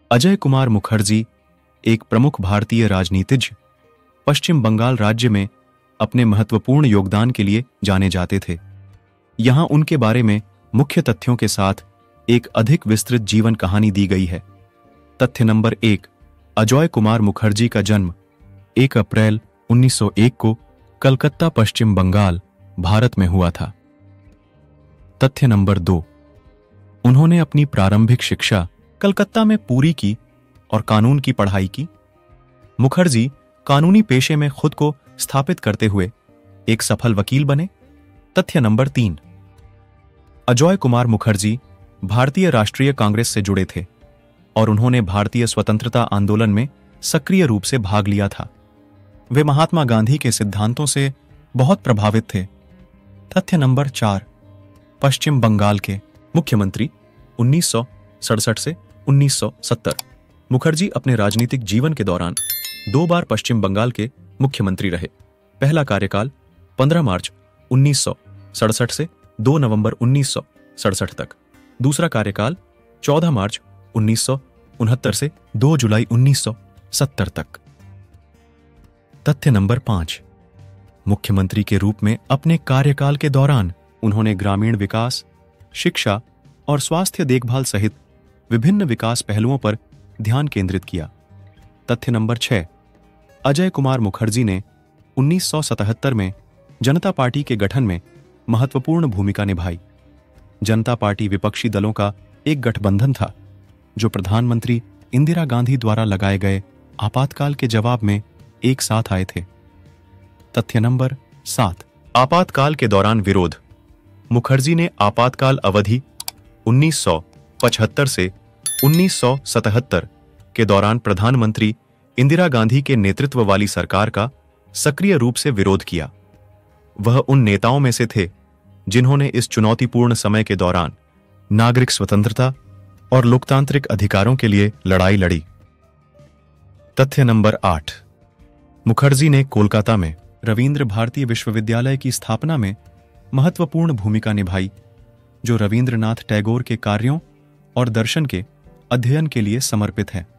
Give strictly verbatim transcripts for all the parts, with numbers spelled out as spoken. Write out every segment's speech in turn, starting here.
अजय कुमार मुखर्जी एक प्रमुख भारतीय राजनीतिज्ञ पश्चिम बंगाल राज्य में अपने महत्वपूर्ण योगदान के लिए जाने जाते थे। यहाँ उनके बारे में मुख्य तथ्यों के साथ एक अधिक विस्तृत जीवन कहानी दी गई है। तथ्य नंबर एक, अजय कुमार मुखर्जी का जन्म एक अप्रैल उन्नीस सौ एक को कलकत्ता, पश्चिम बंगाल, भारत में हुआ था। तथ्य नंबर दो, उन्होंने अपनी प्रारंभिक शिक्षा कलकत्ता में पूरी की और कानून की पढ़ाई की। मुखर्जी कानूनी पेशे में खुद को स्थापित करते हुए एक सफल वकील बने। तथ्य नंबर तीन, अजय कुमार मुखर्जी भारतीय राष्ट्रीय कांग्रेस से जुड़े थे और उन्होंने भारतीय स्वतंत्रता आंदोलन में सक्रिय रूप से भाग लिया था। वे महात्मा गांधी के सिद्धांतों से बहुत प्रभावित थे। तथ्य नंबर चार, पश्चिम बंगाल के मुख्यमंत्री उन्नीस सौ सड़सठ से उन्नीस सौ सत्तर। मुखर्जी अपने राजनीतिक जीवन के दौरान दो बार पश्चिम बंगाल के मुख्यमंत्री रहे। पहला कार्यकाल पंद्रह मार्च उन्नीस सौ सड़सठ से दो नवंबर उन्नीस सौ सड़सठ तक। दूसरा कार्यकाल चौदह मार्च उन्नीस सौ उनहत्तर से दो जुलाई उन्नीस सौ सत्तर तक। तथ्य नंबर पांच, मुख्यमंत्री के रूप में अपने कार्यकाल के दौरान उन्होंने ग्रामीण विकास, शिक्षा और स्वास्थ्य देखभाल सहित विभिन्न विकास पहलुओं पर ध्यान केंद्रित किया। तथ्य नंबर छह, अजय कुमार मुखर्जी ने उन्नीस सौ सतहत्तर में जनता पार्टी के गठन में महत्वपूर्ण भूमिका निभाई। जनता पार्टी विपक्षी दलों का एक गठबंधन था जो प्रधानमंत्री इंदिरा गांधी द्वारा लगाए गए आपातकाल के जवाब में एक साथ आए थे। तथ्य नंबर सात, आपातकाल के दौरान विरोध। मुखर्जी ने आपातकाल अवधि उन्नीस सौ पचहत्तर से उन्नीस सौ सतहत्तर के दौरान प्रधानमंत्री इंदिरा गांधी के नेतृत्व वाली सरकार का सक्रिय रूप से विरोध किया। वह उन नेताओं में से थे जिन्होंने इस चुनौतीपूर्ण समय के दौरान नागरिक स्वतंत्रता और लोकतांत्रिक अधिकारों के लिए लड़ाई लड़ी। तथ्य नंबर आठ, मुखर्जी ने कोलकाता में रविंद्र भारतीय विश्वविद्यालय की स्थापना में महत्वपूर्ण भूमिका निभाई, जो रविंद्रनाथ टैगोर के कार्यों और दर्शन के अध्ययन के लिए समर्पित है।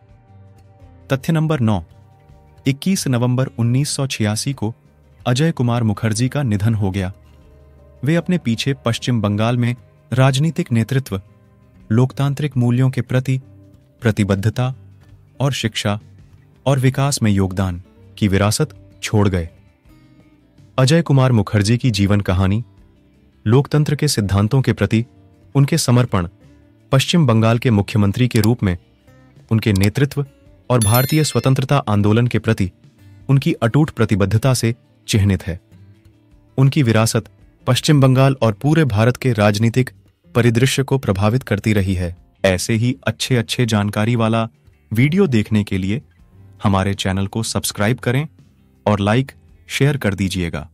तथ्य नंबर नौ, इक्कीस नवंबर उन्नीस सौ छियासी को अजय कुमार मुखर्जी का निधन हो गया। वे अपने पीछे पश्चिम बंगाल में राजनीतिक नेतृत्व, लोकतांत्रिक मूल्यों के प्रति प्रतिबद्धता और शिक्षा और विकास में योगदान की विरासत छोड़ गए। अजय कुमार मुखर्जी की जीवन कहानी, लोकतंत्र के सिद्धांतों के प्रति उनके समर्पण, पश्चिम बंगाल के मुख्यमंत्री के रूप में उनके नेतृत्व और भारतीय स्वतंत्रता आंदोलन के प्रति उनकी अटूट प्रतिबद्धता से चिह्नित है। उनकी विरासत पश्चिम बंगाल और पूरे भारत के राजनीतिक परिदृश्य को प्रभावित करती रही है। ऐसे ही अच्छे अच्छे जानकारी वाला वीडियो देखने के लिए हमारे चैनल को सब्सक्राइब करें और लाइक शेयर कर दीजिएगा।